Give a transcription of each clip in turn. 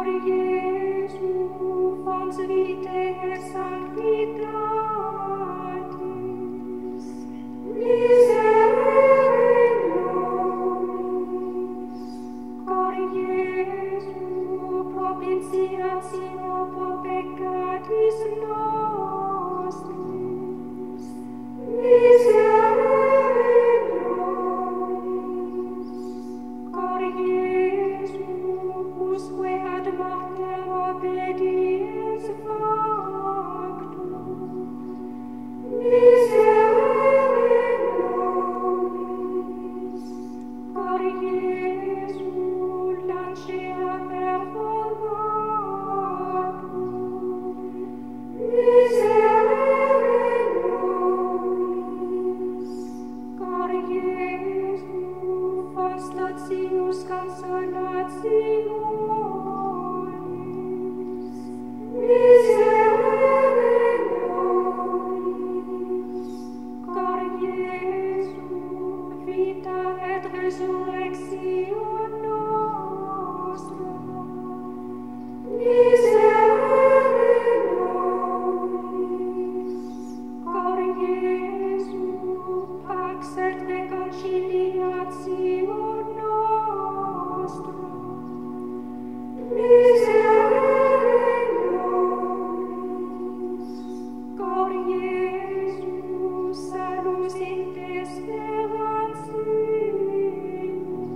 Iesu, fons vitae et sanctitatis, miserere nobis. Cor Iesu, propitiatio pro peccatis nostris, miserere nobis. Cor Iesu, usque ad mortem obediens factum, miserere nobis. Cor Iesu, lancea per formatum, miserere nobis. Cor Iesu, fons totius consolationis, miserere nobis. Cor Iesu, vita et resurrectio nostra, miserere nobis. Cor Iesu, pax et reconciliatio nostra, miserere nobis. Cor Iesu, salus in sperantium,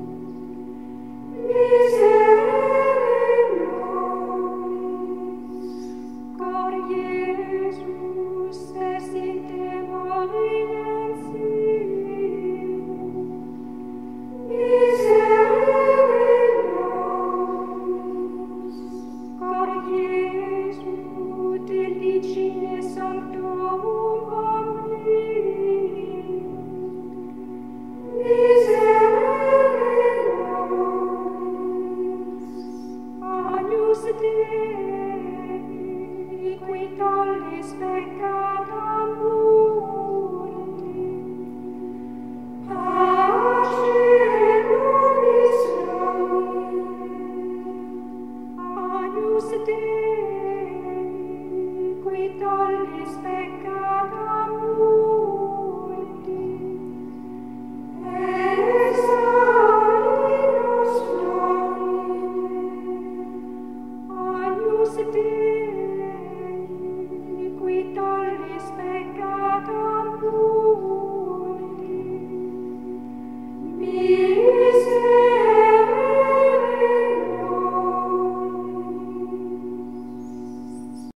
miserere nobis. Cor Iesu, spes in temorientium, miserere nobis. Cor Iesu, delicine sanctorum omnium, miserere nobis. Agnus Dei,